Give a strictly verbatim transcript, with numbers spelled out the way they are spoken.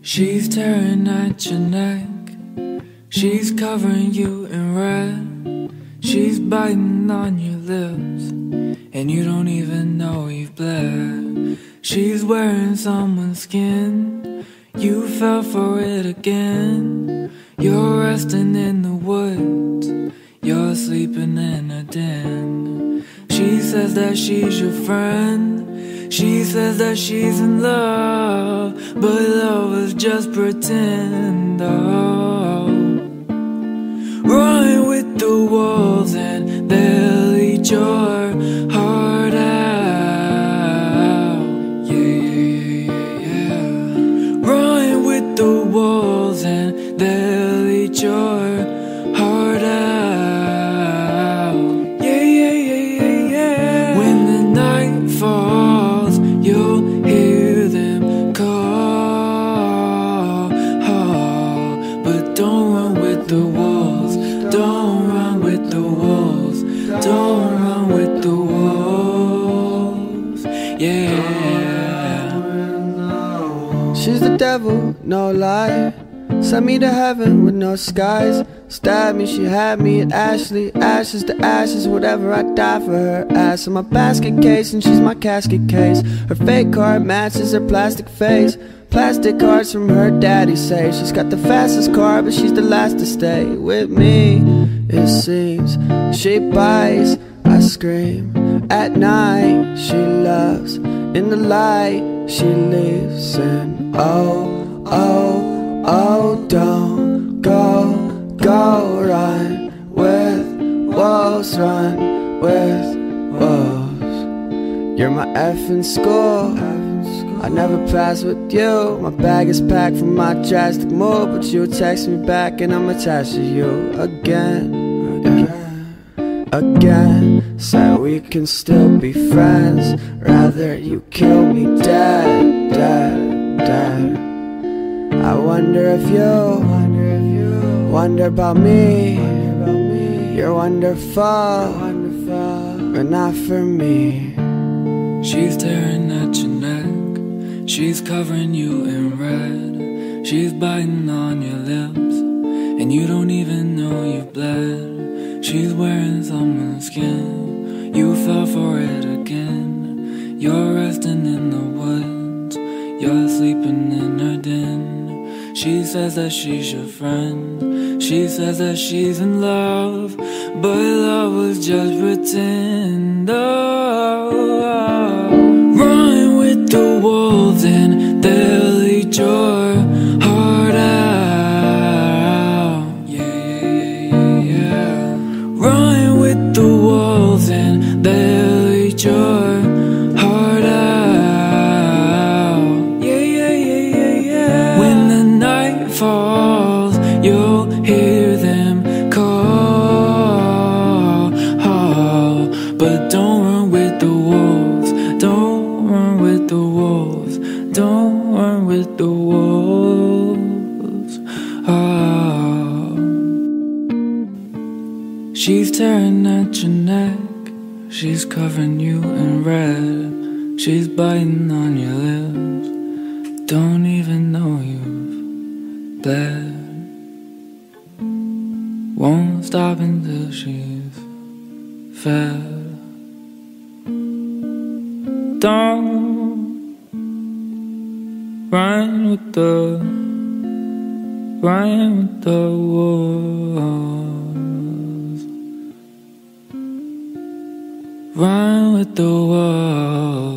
She's tearing at your neck, she's covering you in red. She's biting on your lips, and you don't even know you've bled. She's wearing someone's skin, you fell for it again. You're resting in the woods, you're sleeping in a den. She says that she's your friend, she says that she's in love, but love is just pretend. Oh, run with the wolves and they'll eat your heart out. Yeah, yeah, yeah, yeah. Run with the wolves and they'll eat your heart out. Yeah, yeah, yeah, yeah, yeah. When the night falls, you'll hear them call, oh, but don't run with the wolves. Don't run with the wolves. Don't run with the wolves. Yeah. She's the devil, no lie. Sent me to heaven with no skies. Stabbed me, she had me at Ashley. Ashes to ashes, whatever, I die for her ass. I'm my basket case and she's my casket case. Her fake card matches her plastic face. Plastic cards from her daddy say she's got the fastest car, but she's the last to stay with me. It seems she buys, I scream. At night she loves, in the light she leaves. And oh, oh, oh, don't go, go, run with wolves, run with wolves. You're my effing school, I never pass with you. My bag is packed from my drastic move, but you text me back and I'm attached to you again, again, again. Say we can still be friends, rather you kill me dead, dead, dead. I wonder if you wonder about me. You're wonderful, but not for me. She's tearing at your neck, she's covering you in red. She's biting on your lips, and you don't even know you've bled. She's wearing someone's skin, you fell for it again. You're resting in the woods, you're sleeping in her den. She says that she's your friend, she says that she's in love, but love was just pretend. Oh, run with the wolves and they'll eat your heart out. Yeah, yeah, yeah, yeah. Run with the wolves and they'll eat your heart out. Yeah, yeah, yeah, yeah, yeah. When the night falls, you'll hear them call, oh, but don't run with the wolves. Don't run with the wolves. Don't run with the wolves. Oh. She's tearing at your neck, she's covering you in red. She's biting on your lips, don't even know you've bled. Won't stop until she's fed. Don't run with the, run with the wolves. Run with the wolves.